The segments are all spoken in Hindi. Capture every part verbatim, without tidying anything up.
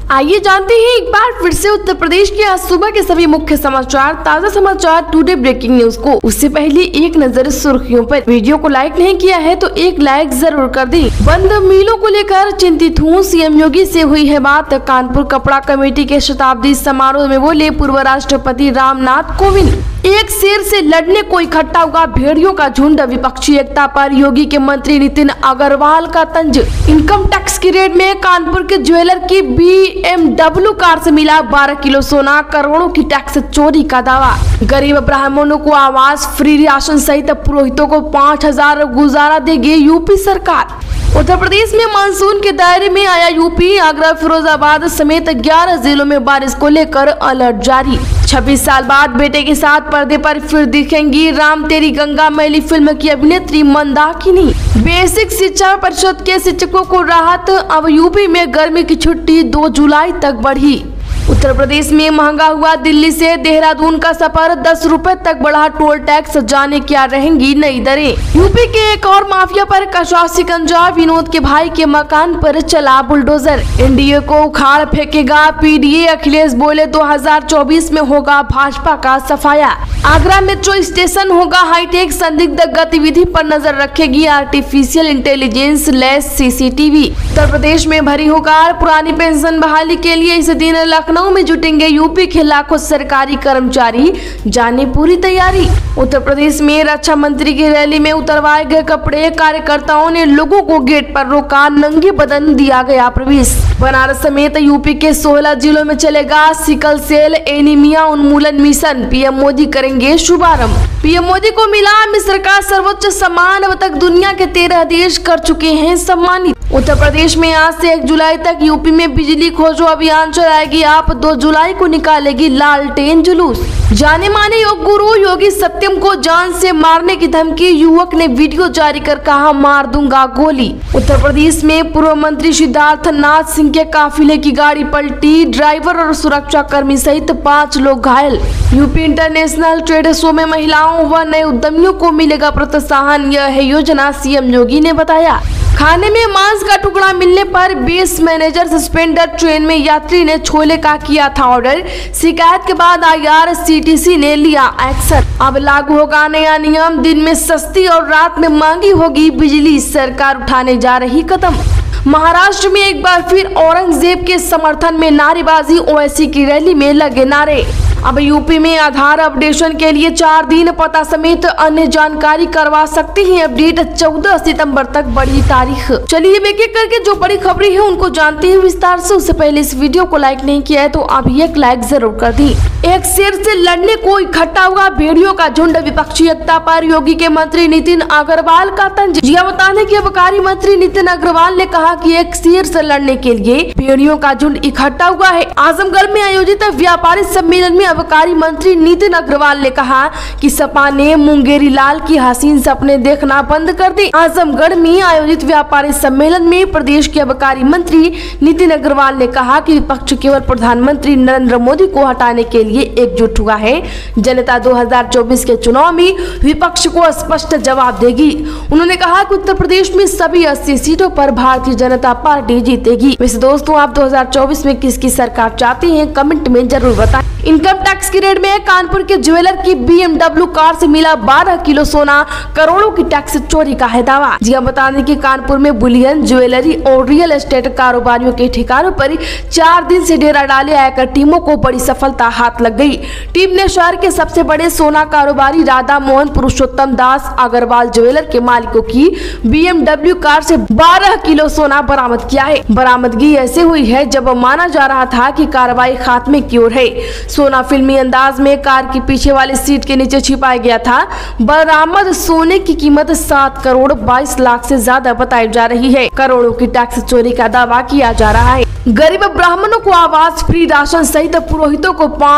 आइए जानते हैं एक बार फिर से उत्तर प्रदेश के आज सुबह के सभी मुख्य समाचार, ताजा समाचार, टुडे ब्रेकिंग न्यूज को। उससे पहले एक नजर सुर्खियों पर। वीडियो को लाइक नहीं किया है तो एक लाइक जरूर कर दें। बंद मिलों को लेकर चिंतित हूँ, सीएम योगी से हुई है बात। कानपुर कपड़ा कमेटी के शताब्दी समारोह में बोले पूर्व राष्ट्रपति रामनाथ कोविंद। एक शेर से लड़ने को इकट्ठा हुआ भेड़ियों का झुंड। विपक्षी एकता पर योगी के मंत्री नितिन अग्रवाल का तंज। इनकम टैक्स की रेड में कानपुर के ज्वेलर की बीएमडब्ल्यू कार से मिला बारह किलो सोना, करोड़ों की टैक्स चोरी का दावा। गरीब ब्राह्मणों को आवास, फ्री राशन सहित पुरोहितों को पाँच हजार गुजारा देगी यूपी सरकार। उत्तर प्रदेश में मानसून के दायरे में आया यूपी। आगरा, फिरोजाबाद समेत ग्यारह जिलों में बारिश को लेकर अलर्ट जारी। छब्बीस साल बाद बेटे के साथ पर्दे पर फिर दिखेंगी राम तेरी गंगा मैली फिल्म की अभिनेत्री मंदाकिनी। बेसिक शिक्षा परिषद के शिक्षकों को राहत। अब यूपी में गर्मी की छुट्टी दो जुलाई तक बढ़ी। उत्तर प्रदेश में महंगा हुआ दिल्ली से देहरादून का सफर। दस रुपए तक बढ़ा टोल टैक्स, जाने क्या रहेंगी नई दरें। यूपी के एक और माफिया पर कसा शिकंजा। विनोद के भाई के मकान पर चला बुलडोजर। एनडीए को उखाड़ फेंकेगा पीडीए। अखिलेश बोले दो हज़ार चौबीस में होगा भाजपा का सफाया। आगरा मेट्रो स्टेशन होगा हाईटेक। संदिग्ध गतिविधि पर नजर रखेगी आर्टिफिशियल इंटेलिजेंस लैस सीसीटीवी। उत्तर प्रदेश में भरी होकार। पुरानी पेंशन बहाली के लिए इस दिन लखनऊ में जुटेंगे यूपी के लाखों सरकारी कर्मचारी, जाने पूरी तैयारी। उत्तर प्रदेश में रक्षा मंत्री की रैली में उतरवाए गए कपड़े, कार्यकर्ताओं ने लोगों को गेट पर रोका, नंगे बदन दिया गया प्रवेश। बनारस समेत यूपी के सोलह जिलों में चलेगा सिकल सेल एनीमिया उन्मूलन मिशन, पीएम मोदी करेंगे शुभारंभ। पीएम मोदी को मिला मिस्र का सर्वोच्च सम्मान। अब तक दुनिया के तेरह देश कर चुके हैं सम्मानित। उत्तर प्रदेश में आज से एक जुलाई तक यूपी में बिजली खोजो अभियान चलाएगी आप। दो जुलाई को निकालेगी लालटेन जुलूस। जाने माने योग गुरु योगी सत्यम को जान से मारने की धमकी। युवक ने वीडियो जारी कर कहा मार दूंगा गोली। उत्तर प्रदेश में पूर्व मंत्री सिद्धार्थ नाथ सिंह के काफिले की गाड़ी पलटी। ड्राइवर और सुरक्षा कर्मी सहित पाँच लोग घायल। यूपी इंटरनेशनल ट्रेड शो में महिलाओं व नए उद्यमियों को मिलेगा प्रोत्साहन। यह है योजना, सीएम योगी ने बताया। खाने में मांस का टुकड़ा मिलने पर बेस मैनेजर सस्पेंडेड। ट्रेन में यात्री ने छोले का किया था ऑर्डर। शिकायत के बाद आईआरसीटीसी ने लिया एक्शन। अब लागू होगा नया नियम। दिन में सस्ती और रात में महंगी होगी बिजली। सरकार उठाने जा रही कदम। महाराष्ट्र में एक बार फिर औरंगजेब के समर्थन में नारेबाजी। ओवैसी की रैली में लगे नारे। अब यूपी में आधार अपडेशन के लिए चार दिन, पता समेत अन्य जानकारी करवा सकते हैं अपडेट। चौदह सितंबर तक बढ़ी तारीख। चलिए एक एक करके जो बड़ी खबरें हैं उनको जानते हैं विस्तार से। उससे पहले इस वीडियो को लाइक नहीं किया है तो अभी एक लाइक जरूर कर दी। एक शेर से लड़ने को इकट्ठा हुआ भेड़ियों का झुंड। विपक्षी एकता पर योगी के मंत्री नितिन अग्रवाल का तंज। जिया बताने की आबकारी मंत्री नितिन अग्रवाल ने कहा कि एक शेर से लड़ने के लिए भेड़ियों का झुंड इकट्ठा हुआ है। आजमगढ़ में आयोजित व्यापारी सम्मेलन में आबकारी मंत्री नितिन अग्रवाल ने कहा कि सपा ने मुंगेरी लाल की हसीन सपने देखना बंद कर दी। आजमगढ़ में आयोजित व्यापारी सम्मेलन में प्रदेश के आबकारी मंत्री नितिन अग्रवाल ने कहा कि विपक्ष केवल प्रधानमंत्री नरेंद्र मोदी को हटाने के लिए एकजुट हुआ है। जनता दो हज़ार चौबीस के चुनाव में विपक्ष को स्पष्ट जवाब देगी। उन्होंने कहा कि उत्तर प्रदेश में सभी अस्सी सीटों पर भारतीय जनता पार्टी जीतेगी। वैसे दोस्तों, आप दो हज़ार चौबीस में किसकी सरकार चाहते हैं कमेंट में जरूर बताएं। इनकम टैक्स की रेड में कानपुर के ज्वेलर की बीएमडब्ल्यू कार से मिला बारह किलो सोना, करोड़ों की टैक्स चोरी का है दावा। जी हम बता दें कि कानपुर में बुलियन, ज्वेलरी और रियल एस्टेट कारोबारियों के ठिकानों पर चार दिन से डेरा डाले आयकर टीमों को बड़ी सफलता हाथ लग गई। टीम ने शहर के सबसे बड़े सोना कारोबारी राधा मोहन पुरुषोत्तम दास अग्रवाल ज्वेलर के मालिकों की बीएमडब्ल्यू कार से बारह किलो सोना बरामद किया है। बरामदगी ऐसे हुई है जब माना जा रहा था कि कार्रवाई खात्मे की ओर है। सोना फिल्मी अंदाज में कार की पीछे वाली सीट के नीचे छिपाया गया था। बरामद सोने की कीमत सात करोड़ बाईस लाख से ज्यादा बताई जा रही है। करोड़ों की टैक्स चोरी का दावा किया जा रहा है। गरीब ब्राह्मणों को आवास, फ्री राशन सहित पुरोहितों को पाँच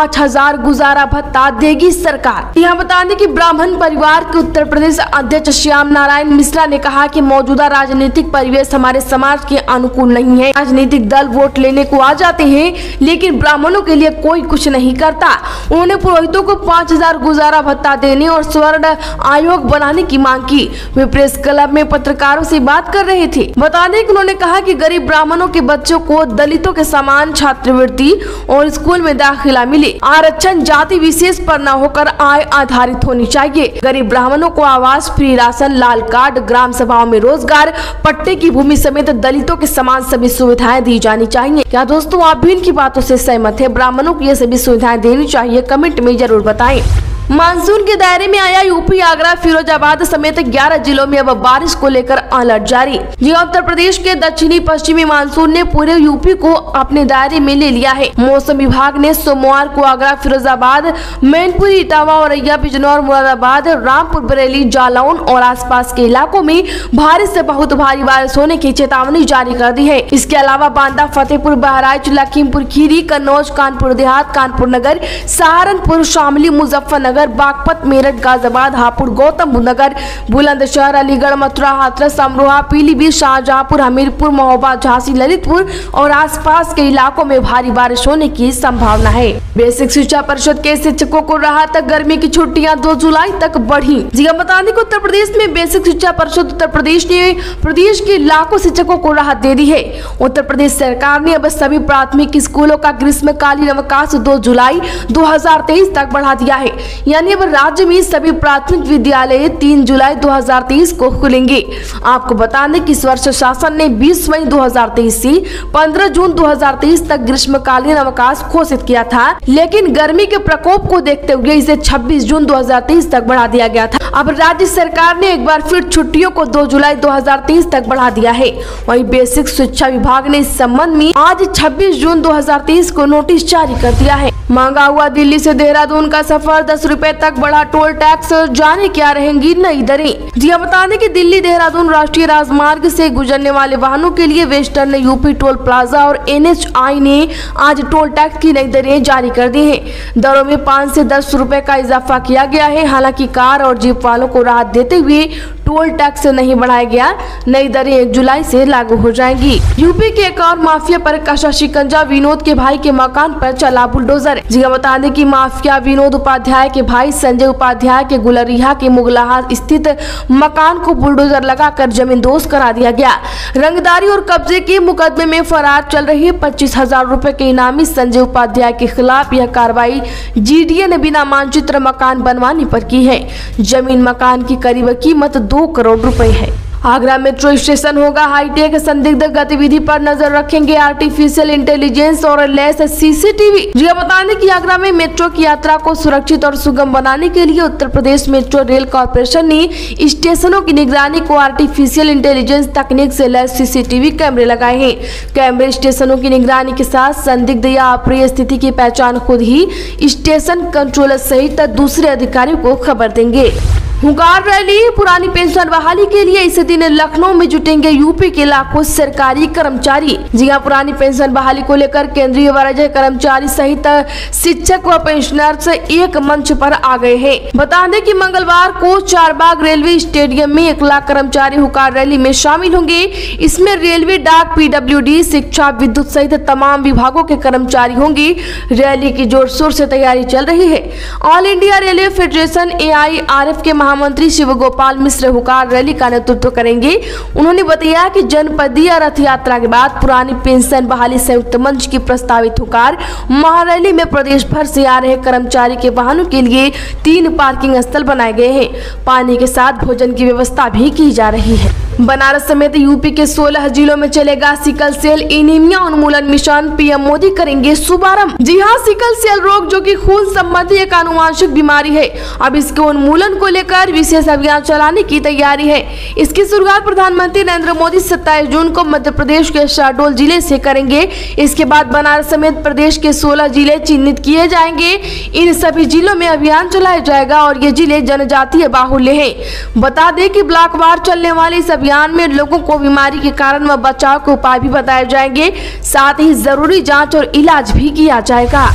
पाँच हजार गुजारा भत्ता देगी सरकार। यहाँ बता दें कि ब्राह्मण परिवार के उत्तर प्रदेश अध्यक्ष श्याम नारायण मिश्रा ने कहा कि मौजूदा राजनीतिक परिवेश हमारे समाज के अनुकूल नहीं है। राजनीतिक दल वोट लेने को आ जाते हैं लेकिन ब्राह्मणों के लिए कोई कुछ नहीं करता। उन्होंने पुरोहितों को पाँच हजार गुजारा भत्ता देने और स्वर्ण आयोग बनाने की मांग की। वे प्रेस क्लब में पत्रकारों से बात कर रहे थे। बता दें कि उन्होंने कहा कि गरीब ब्राह्मणों के बच्चों को दलितों के समान छात्रवृत्ति और स्कूल में दाखिला मिले। आरक्षण जाति विशेष पर न होकर आय आधारित होनी चाहिए। गरीब ब्राह्मणों को आवास, फ्री राशन, लाल कार्ड, ग्राम सभाओं में रोजगार, पट्टे की भूमि समेत दलितों के समान सभी सुविधाएं दी जानी चाहिए। क्या दोस्तों आप भी इनकी बातों से सहमत है? ब्राह्मणों को ये सभी सुविधाएं देनी चाहिए, कमेंट में जरूर बताएं। मानसून के दायरे में आया यूपी, आगरा, फिरोजाबाद समेत ग्यारह जिलों में अब बारिश को लेकर अलर्ट जारी। जी उत्तर प्रदेश के दक्षिणी पश्चिमी मानसून ने पूरे यूपी को अपने दायरे में ले लिया है। मौसम विभाग ने सोमवार को आगरा, फिरोजाबाद, मैनपुरी, इटावा, औरैया, बिजनौर, मुरादाबाद, रामपुर, बरेली, जालौन और आसपास के इलाकों में भारी से बहुत भारी बारिश होने की चेतावनी जारी कर दी है। इसके अलावा बांदा, फतेहपुर, बहराइच, लखीमपुर खीरी, कन्नौज, कानपुर देहात, कानपुर नगर, सहारनपुर, शामली, मुजफ्फरनगर, बागपत, मेरठ, गाजियाबाद, हापुड़, गौतम बुद्ध नगर, बुलंदशहर, अलीगढ़, मथुरा, हाथरस, अमरोहा, पीलीभीत, शाहजहांपुर, हमीरपुर, महोबा, झांसी, ललितपुर और आसपास के इलाकों में भारी बारिश होने की संभावना है। बेसिक शिक्षा परिषद के शिक्षकों को राहत, गर्मी की छुट्टियां दो जुलाई तक बढ़ी। जी बता दें कि उत्तर प्रदेश में बेसिक शिक्षा परिषद उत्तर प्रदेश ने प्रदेश के लाखों शिक्षकों को राहत दे दी है। उत्तर प्रदेश सरकार ने अब सभी प्राथमिक स्कूलों का ग्रीष्मकालीन अवकाश दो जुलाई दो हजार तेईस तक बढ़ा दिया है। यानी अब राज्य में सभी प्राथमिक विद्यालय तीन जुलाई दो हजार तेईस को खुलेंगे। आपको बता दें कि इस वर्ष शासन ने बीस मई दो हजार तेईस से पंद्रह जून दो हजार तेईस तक ग्रीष्मकालीन अवकाश घोषित किया था, लेकिन गर्मी के प्रकोप को देखते हुए इसे छब्बीस जून दो हजार तेईस तक बढ़ा दिया गया था। अब राज्य सरकार ने एक बार फिर छुट्टियों को दो जुलाई दो हजार तेईस तक बढ़ा दिया है। वहीं बेसिक शिक्षा विभाग ने इस संबंध में आज छब्बीस जून दो हजार तेईस को नोटिस जारी कर दिया है। महंगा हुआ दिल्ली से देहरादून का सफर, दस रुपए तक बढ़ा टोल टैक्स, जाने क्या रहेंगी नई दरें। जी बता दें कि दिल्ली देहरादून राष्ट्रीय राजमार्ग से गुजरने वाले वाहनों के लिए वेस्टर्न यूपी टोल प्लाजा और एन एच आई ने आज टोल टैक्स की नई दरें जारी कर दी हैं। दरों में पाँच से दस रुपए का इजाफा किया गया है। हालांकि कार और जीप वालों को राहत देते हुए टोल टैक्स नहीं बढ़ाया गया। नई दरें एक जुलाई से लागू हो जाएंगी। यूपी के एक और माफिया पर कसा शिकंजा, विनोद के भाई के मकान पर चला बुलडोजर। जी बता दें कि माफिया विनोद उपाध्याय के भाई संजय उपाध्याय के गुलरिया के मुगलाहा स्थित मकान को बुलडोजर लगाकर जमींदोज करा दिया गया। रंगदारी और कब्जे के मुकदमे में फरार चल रही पच्चीस हजार रूपए के इनामी संजय उपाध्याय के खिलाफ यह कार्रवाई जी डी ए ने बिना मानचित्र मकान बनवाने पर की है। जमीन मकान की करीब कीमत दो करोड़ रुपए है। आगरा मेट्रो स्टेशन होगा हाईटेक, संदिग्ध गतिविधि पर नजर रखेंगे आर्टिफिशियल इंटेलिजेंस और लैस सीसीटीवी। जी बता दें कि आगरा में मेट्रो की यात्रा को सुरक्षित और सुगम बनाने के लिए Uttar Pradesh metro rail corporation ने स्टेशनों की निगरानी को आर्टिफिशियल इंटेलिजेंस तकनीक से लैस सीसीटीवी कैमरे लगाए हैं। कैमरे स्टेशनों की निगरानी के साथ संदिग्ध या अप्रिय स्थिति की पहचान खुद ही स्टेशन कंट्रोलर सहित दूसरे अधिकारियों को खबर देंगे। हुंकार रैली, पुरानी पेंशन बहाली के लिए इस दिन लखनऊ में जुटेंगे यूपी के लाखों सरकारी कर्मचारी। जी हां, पुरानी पेंशन बहाली को लेकर केंद्रीय वरीय कर्मचारी सहित शिक्षक व पेंशनर्स एक मंच पर आ गए हैं। बता दें कि मंगलवार को चारबाग रेलवे स्टेडियम में एक लाख कर्मचारी हुंकार रैली में शामिल होंगे। इसमें रेलवे, डाक, पी डब्ल्यू डी, शिक्षा, विद्युत सहित तमाम विभागों के कर्मचारी होंगे। रैली की जोर शोर से तैयारी चल रही है। All India railway federation A I R F के महामंत्री शिव गोपाल मिश्र हुंकार रैली का नेतृत्व करेंगे। उन्होंने बताया कि जनपदीय रथ यात्रा के बाद पुरानी पेंशन बहाली संयुक्त मंच की प्रस्तावित हुंकार महारैली में प्रदेश भर से आ रहे कर्मचारी के वाहनों के लिए तीन पार्किंग स्थल बनाए गए हैं। पानी के साथ भोजन की व्यवस्था भी की जा रही है। बनारस समेत यूपी के सोलह जिलों में चलेगा सिकल सेल एनीमिया उन्मूलन मिशन, पीएम मोदी करेंगे शुभारंभ। जी हां, सिकल सेल रोग जो कि खून संबंधी एक आनुवंशिक बीमारी है, अब इसके उन्मूलन को लेकर विशेष अभियान चलाने की तैयारी है। इसकी शुरुआत प्रधानमंत्री नरेंद्र मोदी सत्ताईस जून को मध्य प्रदेश के शहडोल जिले से करेंगे। इसके बाद बनारस समेत प्रदेश के सोलह जिले चिन्हित किए जाएंगे। इन सभी जिलों में अभियान चलाया जाएगा और ये जिले जनजातीय बाहुल्य हैं। बता दें कि ब्लॉक वार चलने वाले इस अभियान में लोगों को बीमारी के कारण व बचाव के उपाय भी बताए जाएंगे। साथ ही जरूरी जांच और इलाज भी किया जाएगा।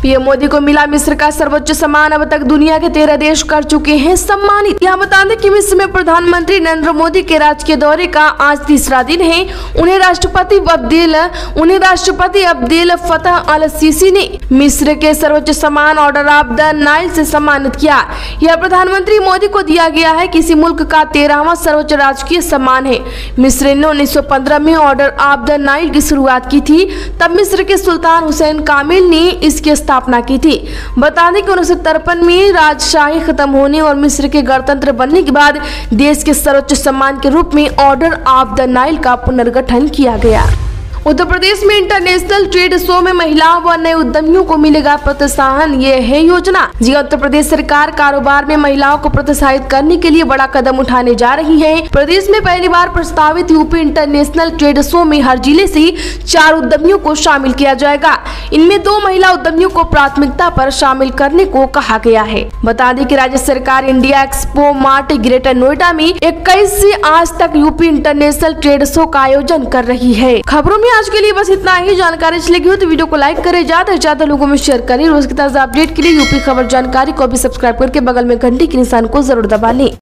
पीएम मोदी को मिला मिस्र का सर्वोच्च सम्मान। अब तक दुनिया के तेरह देश कर चुके हैं सम्मानित। यहाँ बता दें कि मिस्र में प्रधानमंत्री नरेंद्र मोदी के राजकीय दौरे का आज तीसरा दिन है। उन्हें राष्ट्रपति अब्देल उन्हें राष्ट्रपति अब्देल फतह अल सीसी ने मिस्र के सर्वोच्च सम्मान ऑर्डर ऑफ द नाइल से सम्मानित किया। यह प्रधानमंत्री मोदी को दिया गया है किसी मुल्क का तेरहवां सर्वोच्च राजकीय सम्मान है। मिस्र ने उन्नीस सौ पंद्रह में ऑर्डर ऑफ द नाइल की शुरुआत की थी। तब मिस्र के सुल्तान हुसैन कामिल ने इसकी स्थापना की थी। बता दें कि उन्नीस सौ तिरपन में राजशाही खत्म होने और मिस्र के गणतंत्र बनने के बाद देश के सर्वोच्च सम्मान के रूप में ऑर्डर ऑफ द नाइल का पुनर्गठन किया गया। उत्तर प्रदेश में इंटरनेशनल ट्रेड शो में महिलाओं व नए उद्यमियों को मिलेगा प्रोत्साहन, ये है योजना। जी उत्तर प्रदेश सरकार कारोबार में महिलाओं को प्रोत्साहित करने के लिए बड़ा कदम उठाने जा रही है। प्रदेश में पहली बार प्रस्तावित यूपी इंटरनेशनल ट्रेड शो में हर जिले से चार उद्यमियों को शामिल किया जाएगा। इनमें दो महिला उद्यमियों को प्राथमिकता पर शामिल करने को कहा गया है। बता दें कि राज्य सरकार India expo mart greater Noida में इक्कीस से आज तक यूपी इंटरनेशनल ट्रेड शो का आयोजन कर रही है। खबरों में आज के लिए बस इतना ही। जानकारी अच्छी लगी हो तो वीडियो को लाइक करें, ज्यादा से ज्यादा लोगों में शेयर करें। रोज की ताजा अपडेट के लिए यूपी खबर जानकारी को भी सब्सक्राइब करके बगल में घंटी के निशान को जरूर दबा लें।